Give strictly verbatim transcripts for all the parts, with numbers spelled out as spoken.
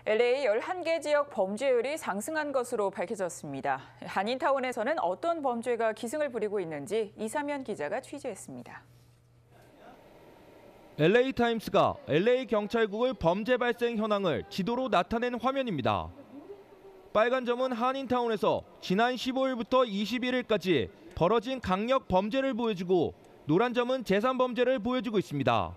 엘에이 열한 개 지역 범죄율이 상승한 것으로 밝혀졌습니다. 한인타운에서는 어떤 범죄가 기승을 부리고 있는지 이삼현 기자가 취재했습니다. 엘에이 타임스가 엘에이 경찰국의 범죄 발생 현황을 지도로 나타낸 화면입니다. 빨간 점은 한인타운에서 지난 십오일부터 이십일일까지 벌어진 강력 범죄를 보여주고 노란 점은 재산 범죄를 보여주고 있습니다.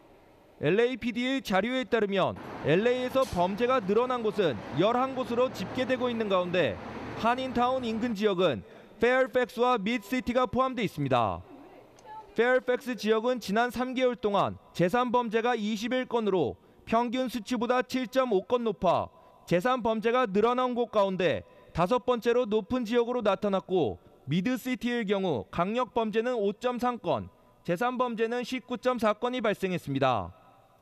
엘에이피디의 자료에 따르면 엘에이에서 범죄가 늘어난 곳은 열한 곳으로 집계되고 있는 가운데 한인타운 인근 지역은 페어팩스와 미드시티가 포함되어 있습니다. 페어팩스 지역은 지난 삼 개월 동안 재산 범죄가 이십일 건으로 평균 수치보다 칠 점 오 건 높아 재산 범죄가 늘어난 곳 가운데 다섯 번째로 높은 지역으로 나타났고 미드시티의 경우 강력 범죄는 오 점 삼 건, 재산 범죄는 십구 점 사 건이 발생했습니다.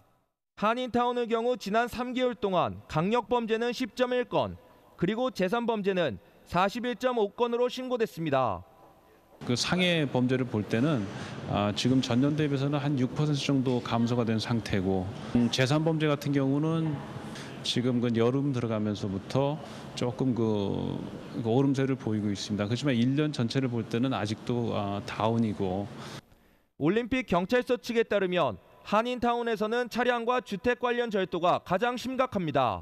한인타운의 경우 지난 삼 개월 동안 강력 범죄는 십 점 일 건, 그리고 재산 범죄는 사십일 점 오 건으로 신고됐습니다. 그 상해 범죄를 볼 때는 아, 지금 전년 대비해서는 한 육 퍼센트 정도 감소가 된 상태고 음, 재산 범죄 같은 경우는 지금 그 여름 들어가면서부터 조금 그, 그 오름세를 보이고 있습니다. 그렇지만 일 년 전체를 볼 때는 아직도 아, 다운이고. 올림픽 경찰서 측에 따르면 한인타운에서는 차량과 주택 관련 절도가 가장 심각합니다.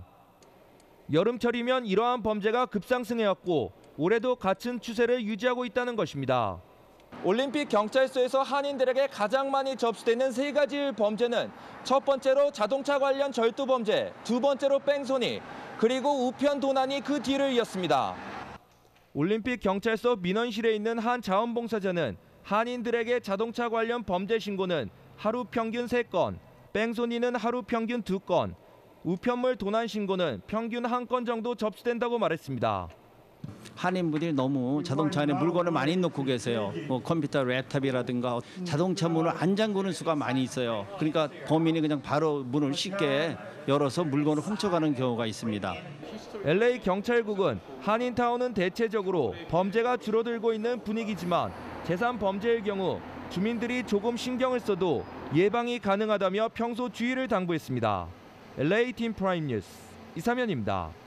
여름철이면 이러한 범죄가 급상승해왔고 올해도 같은 추세를 유지하고 있다는 것입니다. 올림픽 경찰서에서 한인들에게 가장 많이 접수되는 세 가지의 범죄는 첫 번째로 자동차 관련 절도 범죄, 두 번째로 뺑소니, 그리고 우편 도난이 그 뒤를 이었습니다. 올림픽 경찰서 민원실에 있는 한 자원봉사자는 한인들에게 자동차 관련 범죄 신고는 하루 평균 세 건, 뺑소니는 하루 평균 두 건, 우편물 도난 신고는 평균 한 건 정도 접수된다고 말했습니다. 한인분들이 너무 자동차 안에 물건을 많이 넣고 계세요. 뭐 컴퓨터 랩탑이라든가 자동차 문을 안 잠그는 수가 많이 있어요. 그러니까 범인이 그냥 바로 문을 쉽게 열어서 물건을 훔쳐가는 경우가 있습니다. 엘에이 경찰국은 한인타운은 대체적으로 범죄가 줄어들고 있는 분위기지만 재산 범죄의 경우 주민들이 조금 신경을 써도 예방이 가능하다며 평소 주의를 당부했습니다. 엘에이 팀 프라임 뉴스 이삼현입니다.